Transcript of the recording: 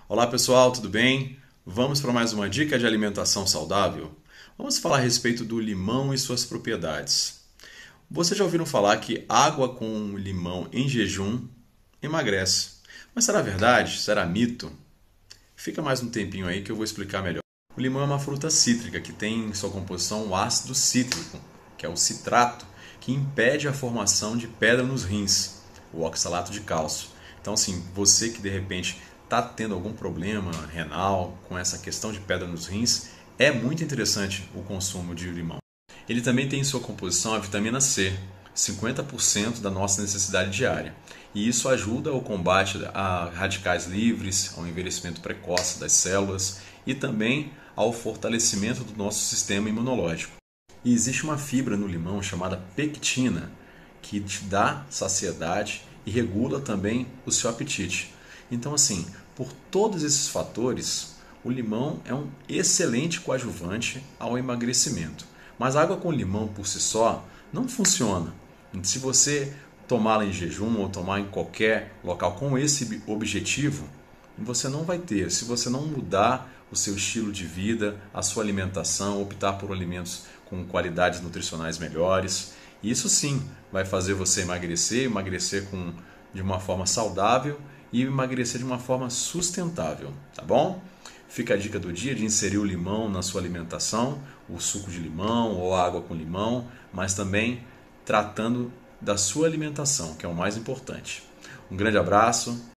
Olá pessoal, tudo bem? Vamos para mais uma dica de alimentação saudável? Vamos falar a respeito do limão e suas propriedades. Vocês já ouviram falar que água com limão em jejum emagrece. Mas será verdade? Será mito? Fica mais um tempinho aí que eu vou explicar melhor. O limão é uma fruta cítrica que tem em sua composição o ácido cítrico, que é o citrato, que impede a formação de pedra nos rins, o oxalato de cálcio. Então, assim, você que de repente está tendo algum problema renal com essa questão de pedra nos rins, é muito interessante o consumo de limão. Ele também tem em sua composição a vitamina C, 50% da nossa necessidade diária. E isso ajuda ao combate a radicais livres, ao envelhecimento precoce das células e também ao fortalecimento do nosso sistema imunológico. E existe uma fibra no limão chamada pectina, que te dá saciedade e regula também o seu apetite. Então, assim, por todos esses fatores, o limão é um excelente coadjuvante ao emagrecimento. Mas a água com limão por si só não funciona. Se você tomá-la em jejum ou tomar em qualquer local com esse objetivo, você não vai ter. Se você não mudar o seu estilo de vida, a sua alimentação, optar por alimentos com qualidades nutricionais melhores, isso sim vai fazer você emagrecer de uma forma saudável e emagrecer de uma forma sustentável, tá bom? Fica a dica do dia de inserir o limão na sua alimentação, o suco de limão ou água com limão, mas também tratando da sua alimentação, que é o mais importante. Um grande abraço.